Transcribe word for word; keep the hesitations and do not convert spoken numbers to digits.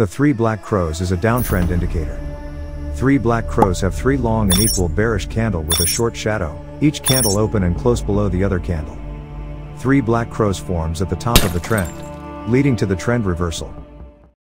The three black crows is a downtrend indicator. Three black crows have three long and equal bearish candle with a short shadow, each candle open and close below the other candle. Three black crows forms at the top of the trend, leading to the trend reversal.